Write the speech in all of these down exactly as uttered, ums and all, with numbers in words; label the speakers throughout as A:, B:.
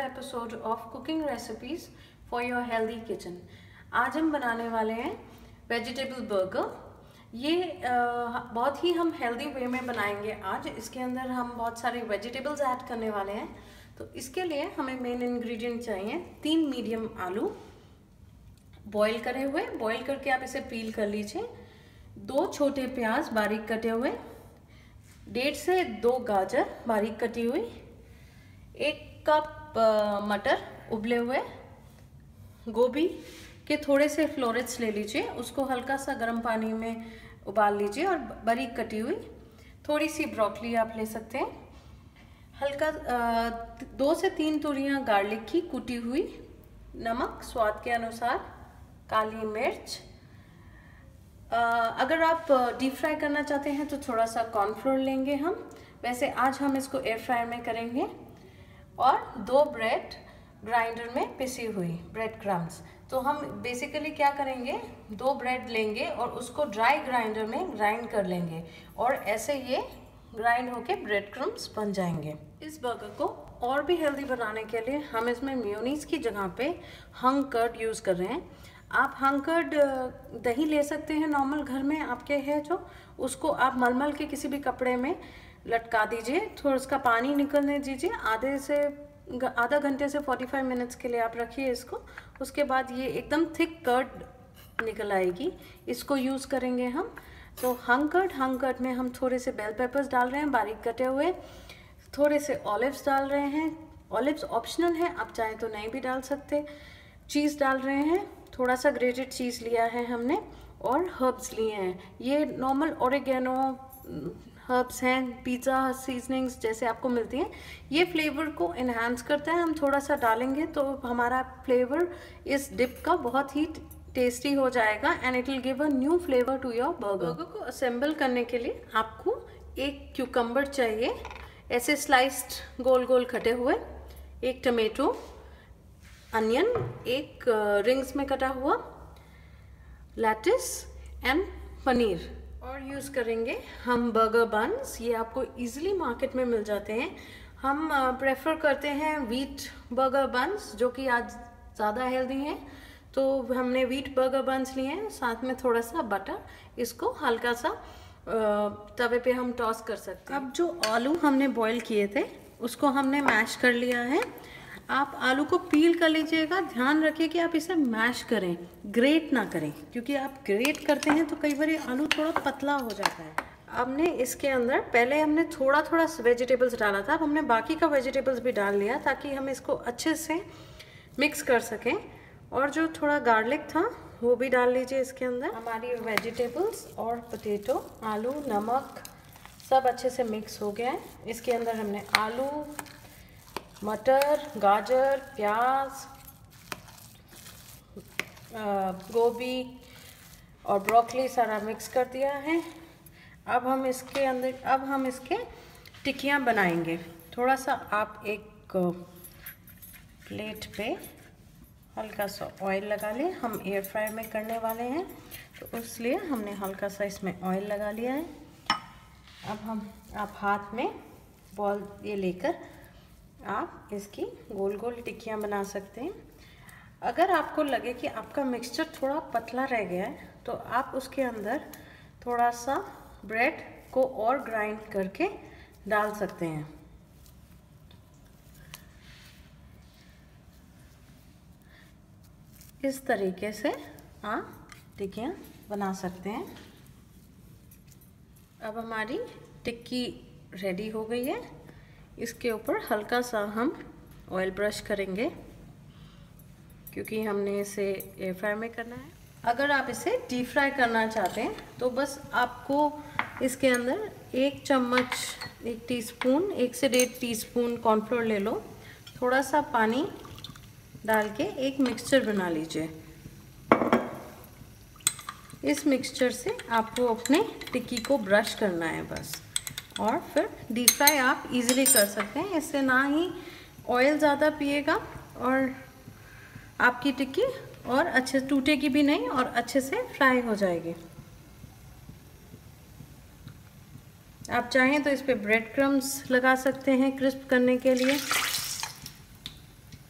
A: Episode of cooking recipes for your healthy kitchen. आज हम बनाने वाले हैं वेजिटेबल बर्गर। ये आ, बहुत ही हम हेल्दी वे में बनाएंगे आज। इसके अंदर हम बहुत सारे वेजिटेबल्स ऐड करने वाले हैं। तो इसके लिए हमें मेन इंग्रेडिएंट चाहिए तीन मीडियम आलू बॉईल करे हुए, बॉईल करके आप इसे पील कर लीजिए। दो छोटे प्याज बारीक कटे हुए, डेढ़ से दो गाजर बारीक कटी हुई, एक कप मटर उबले हुए, गोभी के थोड़े से फ्लोरेट्स ले लीजिए, उसको हल्का सा गर्म पानी में उबाल लीजिए, और बारीक कटी हुई थोड़ी सी ब्रोकली आप ले सकते हैं। हल्का दो से तीन तुरियां गार्लिक की कुटी हुई, नमक स्वाद के अनुसार, काली मिर्च। अगर आप डीप फ्राई करना चाहते हैं तो थोड़ा सा कॉर्नफ्लोर लेंगे हम, वैसे आज हम इसको एयर फ्रायर में करेंगे। और दो ब्रेड ग्राइंडर में पिसी हुई ब्रेड क्रम्स। तो हम बेसिकली क्या करेंगे, दो ब्रेड लेंगे और उसको ड्राई ग्राइंडर में ग्राइंड कर लेंगे, और ऐसे ये ग्राइंड होके ब्रेड क्रम्स बन जाएंगे। इस बर्गर को और भी हेल्दी बनाने के लिए हम इसमें मेयोनीज की जगह पे हंग कर्ड यूज़ कर रहे हैं। आप हंग कर्ड दही ले सकते हैं, नॉर्मल घर में आपके है जो, उसको आप मलमल के किसी भी कपड़े में लटका दीजिए, थोड़ा उसका पानी निकलने दीजिए, आधे से आधा घंटे से पैंतालीस मिनट्स के लिए आप रखिए इसको। उसके बाद ये एकदम थिक कर्ड निकल आएगी, इसको यूज़ करेंगे हम। तो हंग कर्ड हंग कर्ड में हम थोड़े से बेल पेपर्स डाल रहे हैं बारीक कटे हुए, थोड़े से ऑलिव्स डाल रहे हैं, ऑलिव्स ऑप्शनल है, आप चाहें तो नहीं भी डाल सकते। चीज़ डाल रहे हैं, थोड़ा सा ग्रेटेड चीज़ लिया है हमने, और हर्ब्स लिए हैं, ये नॉर्मल ओरिगेनो हर्ब्स हैं, पिज़्ज़ा सीजनिंग्स जैसे आपको मिलती हैं। ये फ्लेवर को इन्हांस करता है, हम थोड़ा सा डालेंगे तो हमारा फ्लेवर इस डिप का बहुत ही टेस्टी हो जाएगा, and it will give a new flavour to your burger. Burger को असेंबल करने के लिए आपको एक क्यूकम्बर चाहिए, ऐसे स्लाइस्ड गोल गोल कटे हुए, एक टमेटो, अनियन एक रिंग्स में कटा हुआ, लेटिस एंड पनीर। और यूज़ करेंगे हम बर्गर बन्स, ये आपको इजीली मार्केट में मिल जाते हैं। हम प्रेफर करते हैं वीट बर्गर बन्स, जो कि आज ज़्यादा हेल्दी हैं, तो हमने वीट बर्गर बन्स लिए हैं, साथ में थोड़ा सा बटर, इसको हल्का सा तवे पे हम टॉस कर सकते हैं। अब जो आलू हमने बॉईल किए थे उसको हमने मैश कर लिया है। आप आलू को पील कर लीजिएगा, ध्यान रखिए कि आप इसे मैश करें, ग्रेट ना करें, क्योंकि आप ग्रेट करते हैं तो कई बार आलू थोड़ा पतला हो जाता है। हमने इसके अंदर पहले हमने थोड़ा थोड़ा वेजिटेबल्स डाला था, अब हमने बाकी का वेजिटेबल्स भी डाल लिया ताकि हम इसको अच्छे से मिक्स कर सकें। और जो थोड़ा गार्लिक था वो भी डाल लीजिए इसके अंदर। हमारी वेजिटेबल्स और पोटैटो, आलू, नमक सब अच्छे से मिक्स हो गया है। इसके अंदर हमने आलू, मटर, गाजर, प्याज, गोभी और ब्रोकली सारा मिक्स कर दिया है। अब हम इसके अंदर अब हम इसके टिक्कियाँ बनाएंगे। थोड़ा सा आप एक प्लेट पे हल्का सा ऑयल लगा लें, हम एयर फ्रायर में करने वाले हैं तो इसलिए हमने हल्का सा इसमें ऑयल लगा लिया है। अब हम आप हाथ में बॉल ये लेकर आप इसकी गोल गोल टिक्कियाँ बना सकते हैं। अगर आपको लगे कि आपका मिक्सचर थोड़ा पतला रह गया है तो आप उसके अंदर थोड़ा सा ब्रेड को और ग्राइंड करके डाल सकते हैं। इस तरीके से आप टिक्कियाँ बना सकते हैं। अब हमारी टिक्की रेडी हो गई है। इसके ऊपर हल्का सा हम ऑयल ब्रश करेंगे, क्योंकि हमने इसे एयर फ्राई में करना है। अगर आप इसे डीप फ्राई करना चाहते हैं तो बस आपको इसके अंदर एक चम्मच, एक टीस्पून, एक से डेढ़ टीस्पून कॉर्नफ्लोर ले लो, थोड़ा सा पानी डाल के एक मिक्सचर बना लीजिए। इस मिक्सचर से आपको अपने टिक्की को ब्रश करना है बस, और फिर डीप फ्राई आप इजीली कर सकते हैं। इससे ना ही ऑयल ज़्यादा पिएगा और आपकी टिक्की और अच्छे टूटेगी भी नहीं और अच्छे से फ्राई हो जाएगी। आप चाहें तो इस पे ब्रेड क्रम्स लगा सकते हैं क्रिस्प करने के लिए।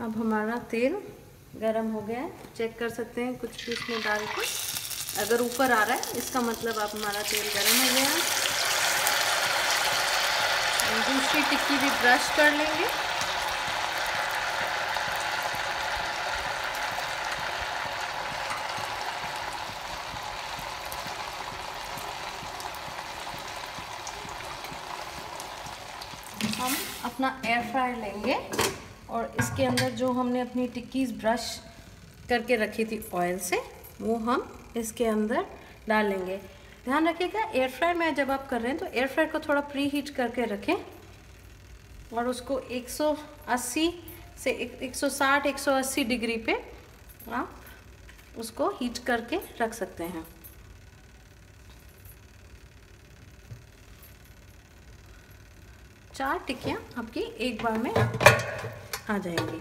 A: अब हमारा तेल गरम हो गया है, चेक कर सकते हैं कुछ भी इसमें डाल के। अगर ऊपर आ रहा है इसका मतलब अब हमारा तेल गरम हो गया है। दूसरी टिक्की भी ब्रश कर लेंगे। हम अपना एयर फ्रायर लेंगे और इसके अंदर जो हमने अपनी टिक्कीज ब्रश करके रखी थी ऑयल से, वो हम इसके अंदर डालेंगे। ध्यान रखिएगा एयर फ्रायर में जब आप कर रहे हैं तो एयर फ्रायर को थोड़ा प्री हीट करके रखें और उसको एक सौ अस्सी से एक सौ साठ एक सौ अस्सी डिग्री पे आप उसको हीट करके रख सकते हैं। चार टिक्कियाँ आपकी एक बार में आ जाएंगी।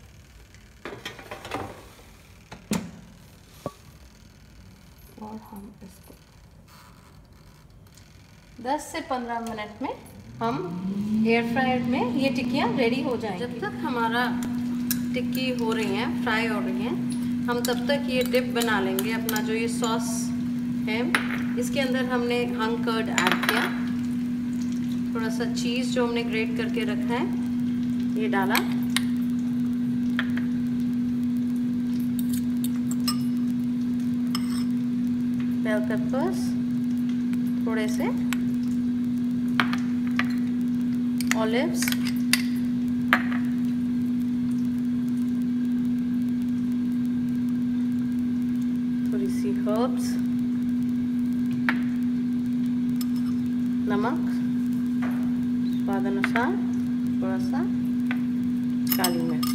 A: और हम इसको दस से पंद्रह मिनट में हम एयर फ्रायर में ये टिक्कियाँ रेडी हो जाएंगी। जब तक हमारा टिक्की हो रही हैं, फ्राई हो रही हैं, हम तब तक ये डिप बना लेंगे। अपना जो ये सॉस है इसके अंदर हमने हंग कर्ड ऐड किया, थोड़ा सा चीज़ जो हमने ग्रेट करके रखा है ये डाला, बेल पेपर्स थोड़े से, ऑलिव्स, थोड़ी सी हर्ब्स, नमक स्वाद अनुसार, थोड़ा सा काली मिर्च।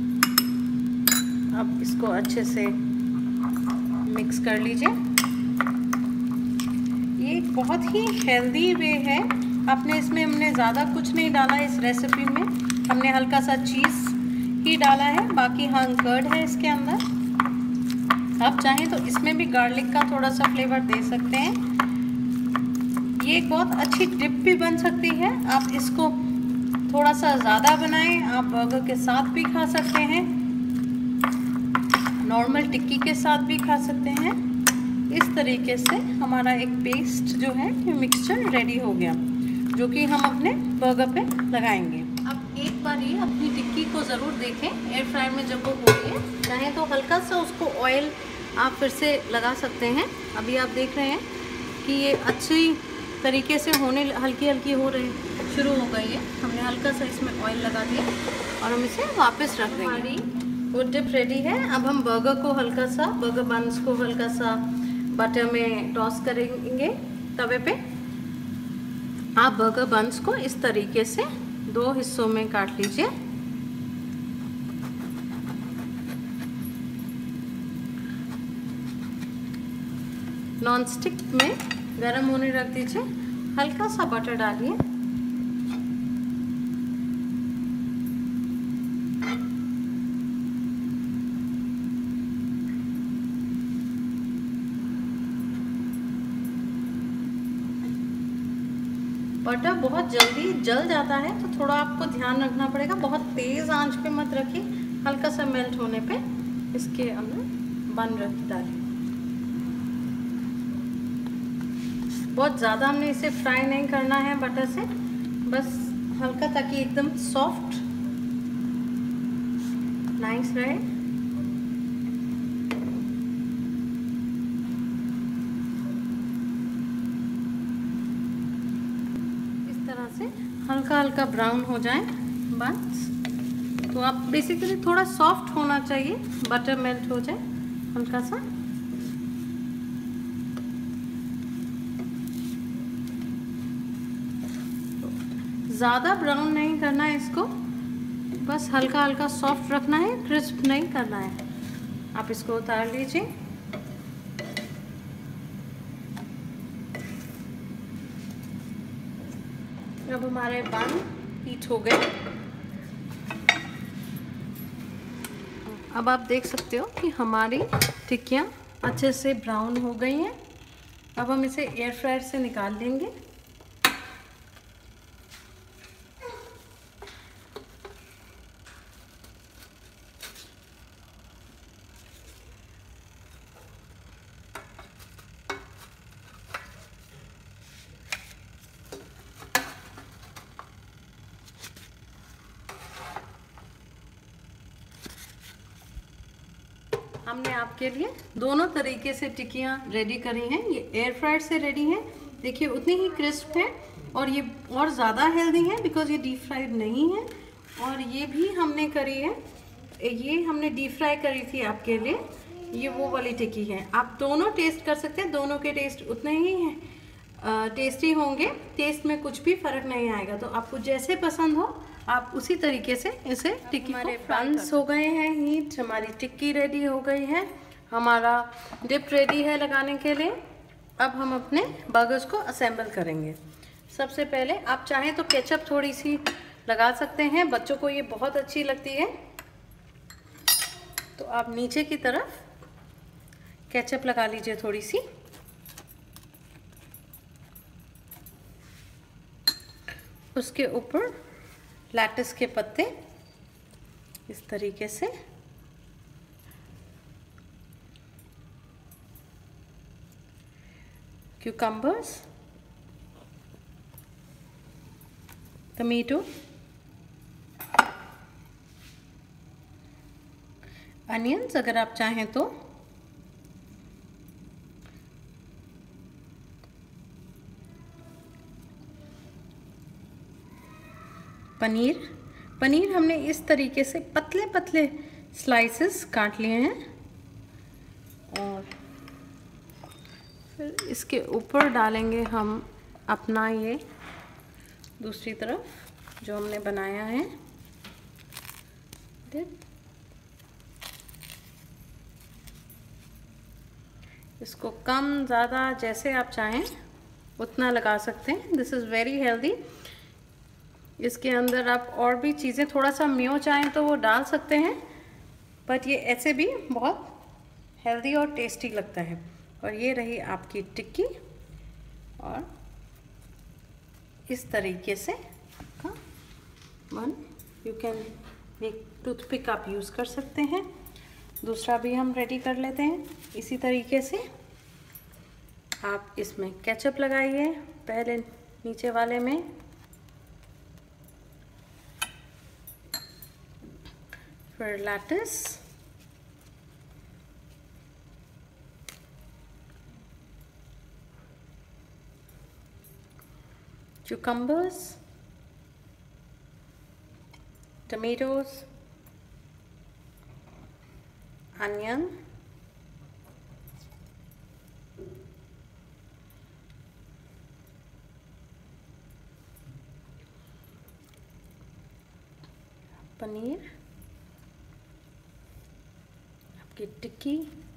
A: अब इसको अच्छे से मिक्स कर लीजिए। ये एक बहुत ही हेल्दी वे है। आपने इसमें हमने ज़्यादा कुछ नहीं डाला इस रेसिपी में, हमने हल्का सा चीज़ ही डाला है, बाकी हंग कर्ड है इसके अंदर। आप चाहें तो इसमें भी गार्लिक का थोड़ा सा फ्लेवर दे सकते हैं। ये एक बहुत अच्छी डिप भी बन सकती है। आप इसको थोड़ा सा ज़्यादा बनाएं, आप बर्गर के साथ भी खा सकते हैं, नॉर्मल टिक्की के साथ भी खा सकते हैं। इस तरीके से हमारा एक पेस्ट जो है ये मिक्सचर रेडी हो गया, जो कि हम अपने बर्गर पे लगाएंगे। अब एक बार ये अपनी टिक्की को ज़रूर देखें एयर फ्रायर में जब वो हो रही है, चाहे तो हल्का सा उसको ऑयल आप फिर से लगा सकते हैं। अभी आप देख रहे हैं कि ये अच्छी तरीके से होने हल्की हल्की हो रही शुरू हो गई है। हमने हल्का सा इसमें ऑयल लगा दिया और हम इसे वापस रख देंगे। हमारी वो डिप रेडी है। अब हम बर्गर को हल्का सा, बर्गर बन्स को हल्का सा बटर में टॉस करेंगे तवे पे। आप बर्गर बन्स को इस तरीके से दो हिस्सों में काट लीजिए। नॉन स्टिक में गरम होने रख दीजिए, हल्का सा बटर डालिए। बटर बहुत जल्दी जल जाता है तो थोड़ा आपको ध्यान रखना पड़ेगा, बहुत तेज आंच पे मत रखिए, हल्का सा मेल्ट होने पे इसके अंदर बन रख डालिए। बहुत ज़्यादा हमने इसे फ्राई नहीं करना है बटर से, बस हल्का, ताकि एकदम सॉफ्ट नाइस रहे। इस तरह से हल्का हल्का ब्राउन हो जाए बस। तो आप बेसिकली थोड़ा सॉफ्ट होना चाहिए, बटर मेल्ट हो जाए हल्का सा। ज़्यादा ब्राउन नहीं करना है इसको, बस हल्का हल्का सॉफ्ट रखना है, क्रिस्प नहीं करना है। आप इसको उतार लीजिए। अब हमारे बन हीट हो गए। अब आप देख सकते हो कि हमारी टिक्कियाँ अच्छे से ब्राउन हो गई हैं। अब हम इसे एयर फ्रायर से निकाल लेंगे। हमने आपके लिए दोनों तरीके से टिक्कियाँ रेडी करी हैं। ये एयर फ्रायर से रेडी हैं, देखिए उतनी ही क्रिस्प है, और ये और ज़्यादा हेल्दी है बिकॉज ये डीप फ्राइड नहीं है। और ये भी हमने करी है, ये हमने डीप फ्राई करी थी आपके लिए, ये वो वाली टिक्की है। आप दोनों टेस्ट कर सकते हैं, दोनों के टेस्ट उतने ही हैं, टेस्टी होंगे, टेस्ट में कुछ भी फ़र्क नहीं आएगा। तो आपको जैसे पसंद हो आप उसी तरीके से इसे टिक्की को बंस हो गए हैं हीट, हमारी टिक्की रेडी हो गई है, हमारा डिप रेडी है लगाने के लिए। अब हम अपने बर्गर्स को असेंबल करेंगे। सबसे पहले आप चाहें तो केचप थोड़ी सी लगा सकते हैं, बच्चों को ये बहुत अच्छी लगती है, तो आप नीचे की तरफ केचप लगा लीजिए थोड़ी सी। उसके ऊपर लेट्स के पत्ते इस तरीके से, क्यूकम्बर्स, टमेटो, अनियंस अगर आप चाहें तो, पनीर पनीर हमने इस तरीके से पतले पतले स्लाइसेस काट लिए हैं, और फिर इसके ऊपर डालेंगे हम अपना ये दूसरी तरफ जो हमने बनाया है डिप। इसको कम ज़्यादा जैसे आप चाहें उतना लगा सकते हैं। This is very healthy. इसके अंदर आप और भी चीज़ें, थोड़ा सा मेयो चाहें तो वो डाल सकते हैं, बट ये ऐसे भी बहुत हेल्दी और टेस्टी लगता है। और ये रही आपकी टिक्की, और इस तरीके से आपका वन, यू कैन एक टूथपिक आप यूज़ कर सकते हैं। दूसरा भी हम रेडी कर लेते हैं इसी तरीके से। आप इसमें केचप लगाइए पहले नीचे वाले में, फिर lettuce, cucumbers, tomatoes, onion, paneer, आपकी टिक्की,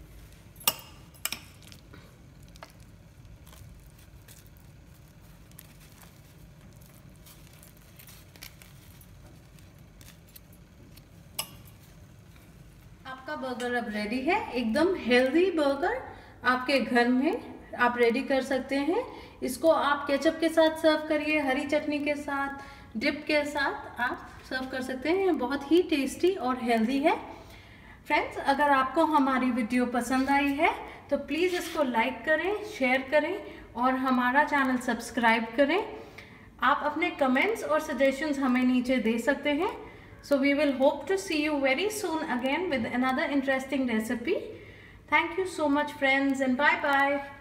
A: आपका बर्गर अब रेडी है। एकदम हेल्दी बर्गर आपके घर में आप रेडी कर सकते हैं। इसको आप केचप के साथ सर्व करिए, हरी चटनी के साथ, डिप के साथ आप सर्व कर सकते हैं। बहुत ही टेस्टी और हेल्दी है। फ्रेंड्स, अगर आपको हमारी वीडियो पसंद आई है तो प्लीज़ इसको लाइक करें, शेयर करें और हमारा चैनल सब्सक्राइब करें। आप अपने कमेंट्स और सजेशंस हमें नीचे दे सकते हैं। So we will hope to see you very soon again with another interesting recipe. Thank you so much friends, and bye bye.